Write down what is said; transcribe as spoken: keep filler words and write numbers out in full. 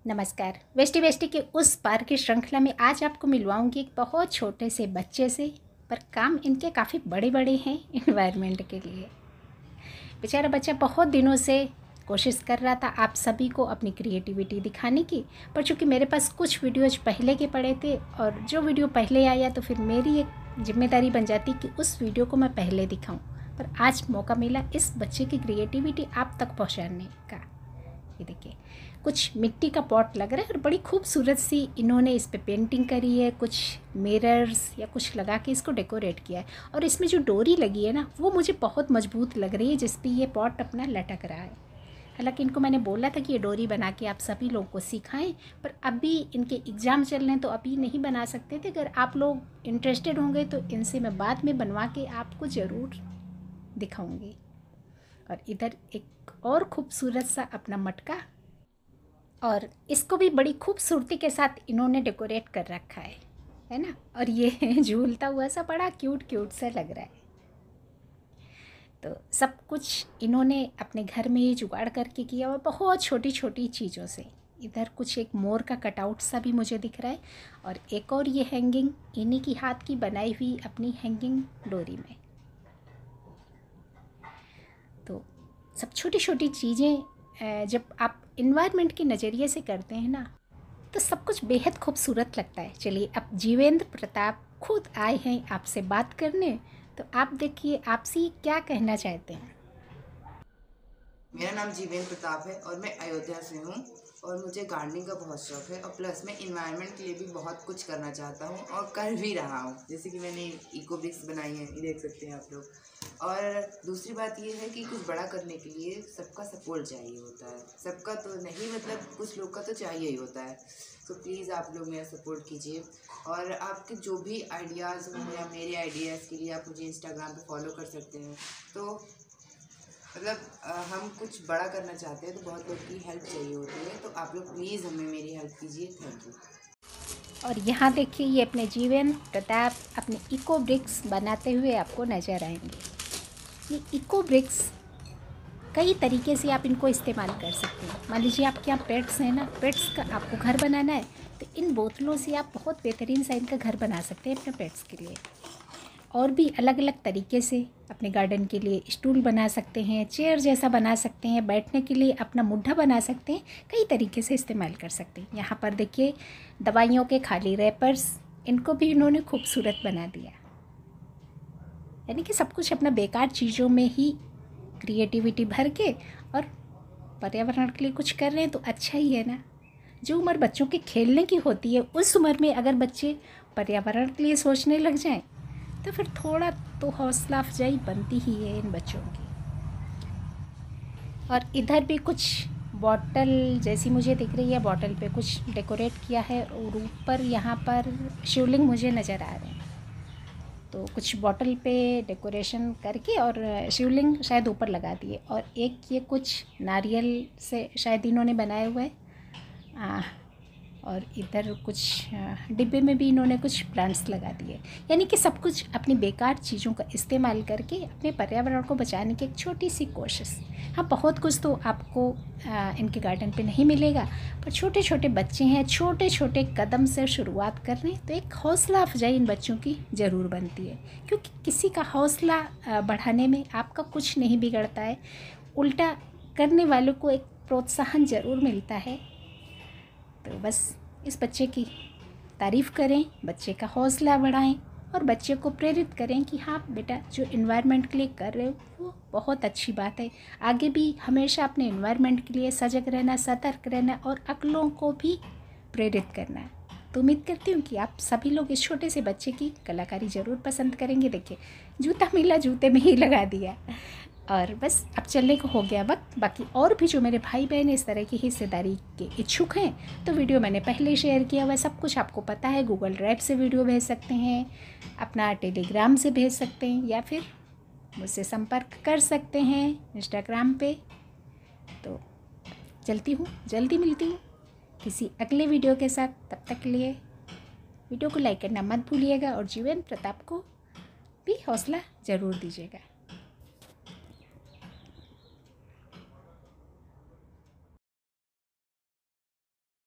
नमस्कार। वेस्टी वेस्टी के उस पार की श्रृंखला में आज आपको मिलवाऊंगी एक बहुत छोटे से बच्चे से, पर काम इनके काफ़ी बड़े बड़े हैं इन्वायरमेंट के लिए। बेचारा बच्चा बहुत दिनों से कोशिश कर रहा था आप सभी को अपनी क्रिएटिविटी दिखाने की, पर चूँकि मेरे पास कुछ वीडियोज पहले के पड़े थे और जो वीडियो पहले आया तो फिर मेरी एक जिम्मेदारी बन जाती कि उस वीडियो को मैं पहले दिखाऊं। पर आज मौका मिला इस बच्चे की क्रिएटिविटी आप तक पहुंचाने का। ये देखिए, कुछ मिट्टी का पॉट लग रहा है और बड़ी खूबसूरत सी इन्होंने इस पे पेंटिंग करी है, कुछ मिरर्स या कुछ लगा के इसको डेकोरेट किया है। और इसमें जो डोरी लगी है ना, वो मुझे बहुत मजबूत लग रही है जिस पे ये पॉट अपना लटक रहा है। हालांकि इनको मैंने बोला था कि ये डोरी बना के आप सभी लोगों को सिखाएं, पर अभी इनके एग्ज़ाम चल रहे हैं तो अभी नहीं बना सकते थे। अगर आप लोग इंटरेस्टेड होंगे तो इनसे मैं बाद में बनवा के आपको ज़रूर दिखाऊंगी। और इधर एक और खूबसूरत सा अपना मटका, और इसको भी बड़ी खूबसूरती के साथ इन्होंने डेकोरेट कर रखा है है ना। और ये झूलता हुआ सा बड़ा क्यूट क्यूट सा लग रहा है। तो सब कुछ इन्होंने अपने घर में ही जुगाड़ करके किया और बहुत छोटी छोटी चीज़ों से। इधर कुछ एक मोर का कटआउट सा भी मुझे दिख रहा है, और एक और ये हैंगिंग इन्हीं की हाथ की बनाई हुई अपनी हैंगिंग डोरी में। तो सब छोटी छोटी चीज़ें जब आप इन्वायरमेंट के नज़रिए से करते हैं ना, तो सब कुछ बेहद खूबसूरत लगता है। चलिए, अब जीवेंद्र प्रताप खुद आए हैं आपसे बात करने, तो आप देखिए आपसे क्या कहना चाहते हैं। मेरा नाम जीवेंद्र प्रताप है और मैं अयोध्या से हूँ और मुझे गार्डनिंग का बहुत शौक है और प्लस मैं इन्वायरमेंट के लिए भी बहुत कुछ करना चाहता हूँ और कर भी रहा हूँ। जैसे कि मैंने इको ब्रिक्स बनाई है, ये देख सकते हैं आप लोग। और दूसरी बात ये है कि कुछ बड़ा करने के लिए सबका सपोर्ट चाहिए होता है, सबका तो नहीं, मतलब कुछ लोग का तो चाहिए ही होता है। तो प्लीज़ आप लोग मेरा सपोर्ट कीजिए और आपके जो भी आइडियाज़ हों या मेरे आइडियाज़ के लिए आप मुझे इंस्टाग्राम पे फॉलो कर सकते हैं। तो मतलब हम कुछ बड़ा करना चाहते हैं तो बहुत लोग की हेल्प चाहिए होती है, तो आप लोग प्लीज़ हमें मेरी हेल्प कीजिए। Thank you. और यहाँ देखिए, ये अपने जीवेंद्र प्रताप अपने इको ब्रिक्स बनाते हुए आपको नज़र आएंगे। ये इको ब्रिक्स कई तरीके से आप इनको इस्तेमाल कर सकते हैं। मान लीजिए आपके यहाँ पेट्स हैं ना, पेट्स का आपको घर बनाना है तो इन बोतलों से आप बहुत बेहतरीन सा इनका घर बना सकते हैं अपने पेट्स के लिए। और भी अलग अलग तरीके से अपने गार्डन के लिए स्टूल बना सकते हैं, चेयर जैसा बना सकते हैं, बैठने के लिए अपना मुड्ढा बना सकते हैं। कई तरीके से इस्तेमाल कर सकते हैं। यहाँ पर देखिए दवाइयों के खाली रैपर्स, इनको भी इन्होंने खूबसूरत बना दिया। यानी कि सब कुछ अपना बेकार चीज़ों में ही क्रिएटिविटी भर के और पर्यावरण के लिए कुछ कर रहे हैं तो अच्छा ही है ना। जो उम्र बच्चों के खेलने की होती है, उस उम्र में अगर बच्चे पर्यावरण के लिए सोचने लग जाएं तो फिर थोड़ा तो हौसला अफजाई बनती ही है इन बच्चों की। और इधर भी कुछ बॉटल जैसी मुझे दिख रही है, बॉटल पे कुछ डेकोरेट किया है और ऊपर यहाँ पर शिवलिंग मुझे नज़र आ रहे हैं। तो कुछ बॉटल पे डेकोरेशन करके और शिवलिंग शायद ऊपर लगा दिए, और एक ये कुछ नारियल से शायद इन्होंने बनाया हुआ है। और इधर कुछ डिब्बे में भी इन्होंने कुछ प्लांट्स लगा दिए। यानी कि सब कुछ अपनी बेकार चीज़ों का इस्तेमाल करके अपने पर्यावरण को बचाने की एक छोटी सी कोशिश। हाँ, बहुत कुछ तो आपको आ, इनके गार्डन पे नहीं मिलेगा, पर छोटे छोटे बच्चे हैं, छोटे छोटे कदम से शुरुआत कर रहे हैं तो एक हौसला अफजाई इन बच्चों की ज़रूर बनती है। क्योंकि किसी का हौसला बढ़ाने में आपका कुछ नहीं बिगड़ता है, उल्टा करने वालों को एक प्रोत्साहन ज़रूर मिलता है। तो बस इस बच्चे की तारीफ़ करें, बच्चे का हौसला बढ़ाएं और बच्चे को प्रेरित करें कि हाँ बेटा, जो इन्वायरमेंट के लिए कर रहे हो वो बहुत अच्छी बात है। आगे भी हमेशा अपने इन्वायरमेंट के लिए सजग रहना, सतर्क रहना और अगलों को भी प्रेरित करना। तो उम्मीद करती हूँ कि आप सभी लोग इस छोटे से बच्चे की कलाकारी ज़रूर पसंद करेंगे। देखिए, जूता मिला जूते में ही लगा दिया। और बस अब चलने को हो गया वक्त। बाकी और भी जो मेरे भाई बहन इस तरह की हिस्सेदारी के इच्छुक हैं तो वीडियो मैंने पहले शेयर किया हुआ है, सब कुछ आपको पता है। गूगल ड्राइव से वीडियो भेज सकते हैं, अपना टेलीग्राम से भेज सकते हैं, या फिर मुझसे संपर्क कर सकते हैं इंस्टाग्राम पे। तो चलती हूँ, जल्दी मिलती हूँ किसी अगले वीडियो के साथ। तब तक के लिए वीडियो को लाइक करना मत भूलिएगा और जीवेंद्र प्रताप को भी हौसला ज़रूर दीजिएगा।